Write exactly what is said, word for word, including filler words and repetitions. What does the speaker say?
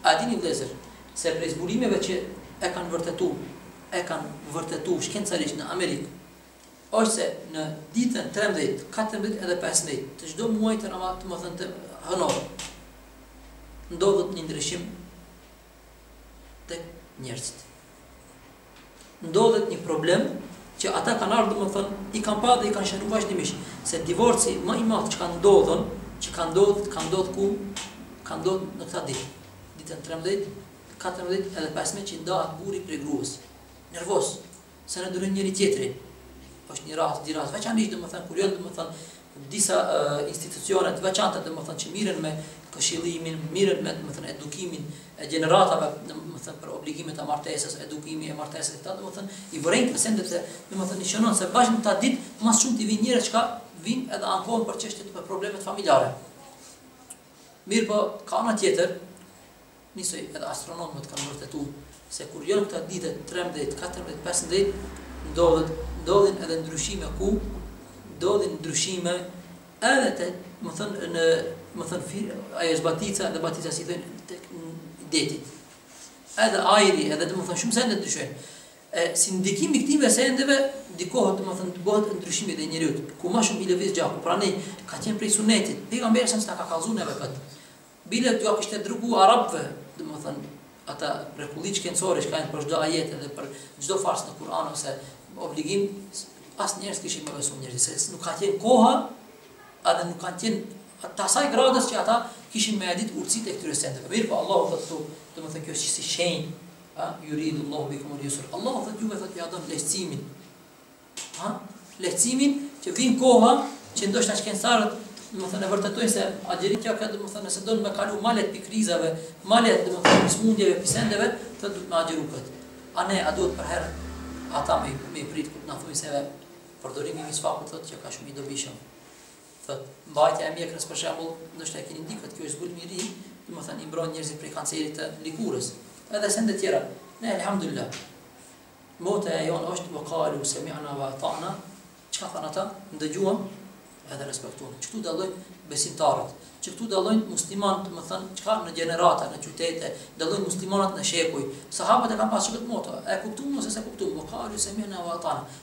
A dini vëllezër, se prej zbulimeve që e kanë vërtetu, e kanë vërtetu shkencarisht në Amerikë, është se në ditën trembëdhjetë, katërmbëdhjetë edhe pesëmbëdhjetë të çdo muaji të Ramazanit, të më thënë të hënor, ndodhet një ndryshim tek njerëzit. Ndodhet një problem që ata kanë ardhur, më thënë, i kanë pa dhe i kanë shënuar vazhdimisht, se divorci më i madh që ka ndodhur, që ka ndodhur, ka ndodhur ku, ka ndodhur në këtë ditë, ditën trembëdhjetë, katërmbëdhjetë edhe pesëmbëdhjetë që ndahet burri prej gruas, nervoz, se në durojnë njëri tjetrin. Është një rast, di rast veçanërisht, domethënë kur janë domethënë disa uh, institucione të veçanta domethënë që mirën me këshillimin, mirën me domethënë edukimin e gjeneratave, domethënë për obligimet e martesës, edukimi e martesës këta domethënë i vërejnë presendet e domethënë i shënon se bashkë ta ditë më shumë të vinë njerëz që vinë edhe ankohen për çështjet e problemet familjare. Mirë po, ka ana tjetër, nisoj edhe astronomët kanë vërtetuar se kur janë këta ditë trembëdhjetë, katërmbëdhjetë, pesëmbëdhjetë ndodhet ndodhin edhe ndryshime ku ndodhin ndryshime edhe te, më thënë, në, më thënë, ajo është batica dhe batica si thënë tek detit. Edhe ajri, edhe të më thënë shumë sende ndryshojnë. E, si ndikimi këtyre sendeve ndikohet, më thënë, të bëhet ndryshimi dhe njeriut, ku ma shumë i lëviz gjaku. Pra ne, ka qenë prej sunetit, pejgamberi sa ka kallzuar neve këtë. Bile t'ju kishte dërgu arabëve, dhe më thënë, ata rrekulli shkencore që kanë për çdo ajet edhe për çdo fars në Kur'an ose obligim, asë njerëz kishin me besu njerëz, se nuk ka qenë koha, edhe nuk kanë qenë të asaj gradës që ata kishin me edit urtësitë e këtyre sendeve. Mirë po, Allahu thotë këtu, do të thënë kjo është si shenjë, ha, yuridullahu bikumul yusr. Allahu thotë juve thotë ja don lehtësimin. Ha? Lehtësimin që vin koha që ndoshta shkencëtarët, do të thënë, e vërtetojnë se agjeritja ka, do të thënë, nëse don me kalu malet pi krizave, malet, do të thënë, smundjeve pi sendeve, thotë duhet me agjeru këtë. A ne a duhet për herë ata me me prit kur na thuajnë se përdorimi i misfakut thotë që ka shumë i dobishëm. Thotë mbajtja e mjekrës për shembull, ndoshta e keni ndikët, kjo është zbulim i ri, domethënë i mbron njerëzit prej kancerit të likurës. Edhe sende tjera. Ne alhamdulillah. Mota e jon është waqalu sami'na wa ata'na. Çka thanë ata? Ndëgjuam edhe respektuam. Çtu dallojnë besimtarët. Që këtu dallojnë muslimanët, më thënë, çka në gjenerata, në qytete, dallojnë muslimanët në shekuj. Sahabët e kanë pasur këtë moto. E kuptuam ose s'e kuptuam? Waqalu sami'na wa ata'na.